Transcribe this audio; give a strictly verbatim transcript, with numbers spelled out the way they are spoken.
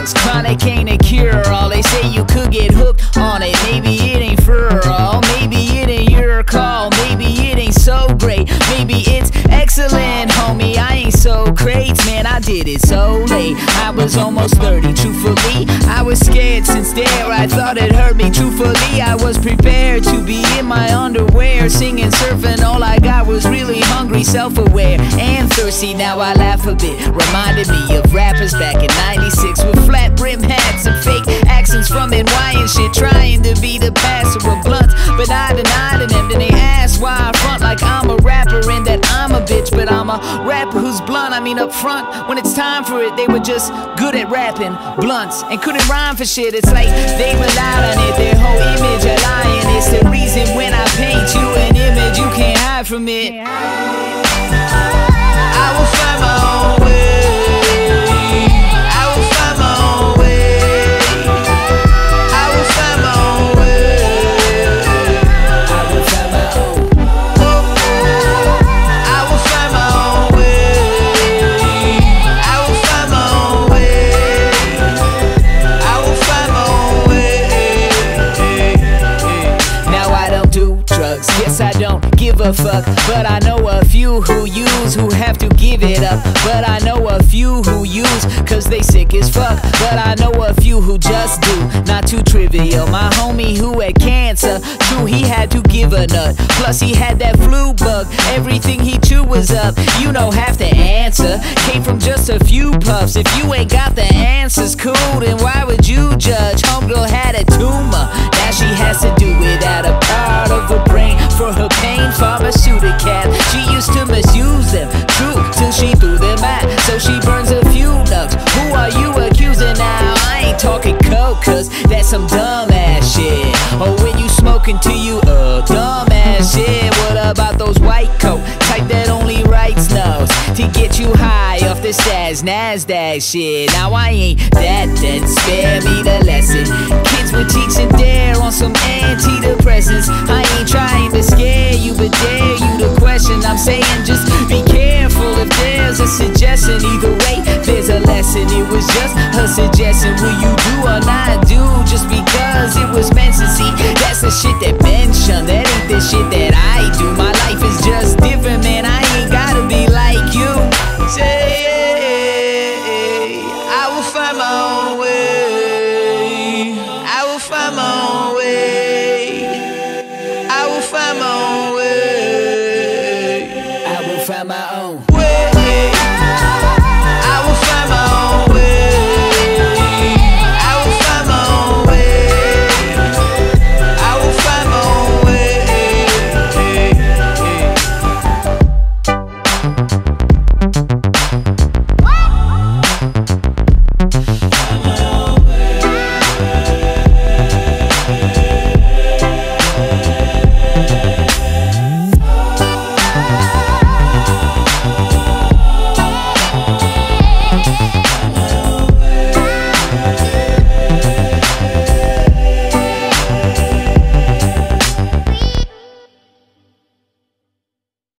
drugs. Chronic ain't a cure-all. They say you could get hooked on it. Maybe it ain't for all. Maybe it ain't your call. Maybe it ain't so great. Maybe it's excellent, homie. I ain't so crazy, man. I did it so late. I was almost thirty. Truthfully, I was scared since there. I thought it hurt me. Truthfully, I was prepared to be in my underwear, singing, surfing. All I got was really hungry, self-aware, and thirsty. Now I laugh a bit. Reminded me of rappers back in ninety-six with flat brim hats and fake accents from N Y and shit, trying to be the passer of blunts, but I denied to them. Then they asked why I front like I'm a rapper and that I'm a bitch, but I'm a rapper who's blunt. I mean up front, when it's time for it, they were just good at rapping blunts and couldn't rhyme for shit. It's like they relied on it, their whole image a lying. It's the reason when I paint you an image, you can't hide from it. I will find my own way. I will find my own way. I will find my own way. I will find my own. I will find my own way. I will find my own way. I will find my own way. Now I don't do drugs. Yes, I don't give a fuck, but I know a few who use, who have to give it up. But I know a few who use cause they sick as fuck. But I know a few who just do, not too trivial. My homie who had cancer, true, he had to give a nut. Plus he had that flu bug, everything he chewed was up. You know half the answer came from just a few puffs. If you ain't got the answers, cool, then why would you judge? Homegirl had a tumor, now she has to do without a part of her brain for her pain. Pharmaceutical, she used to misuse them, true, till she threw them out. So she burns a few nuts. Who are you accusing now? I ain't talking coke, cause that's some dumbass shit. Or when you smoking to you, uh, dumbass shit. What about those white coat type that only writes notes to get you high off the Saz Nasdaq shit? Now I ain't that then, spare me the lesson. Kids would teach and dare on some antidepressants. I ain't trying to scare you, but dare you to question. I'm saying just be careful if there's a suggestion. Either way, there's a lesson. It was just her suggestion. Will you